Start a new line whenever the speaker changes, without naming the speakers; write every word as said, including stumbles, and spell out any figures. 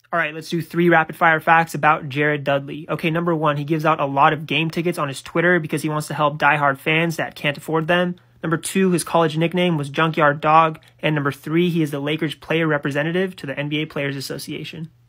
All right, let's do three rapid fire facts about Jared Dudley. Okay, number one, he gives out a lot of game tickets on his Twitter because he wants to help diehard fans that can't afford them. Number two, his college nickname was Junkyard Dog. And number three, he is the Lakers player representative to the N B A Players Association.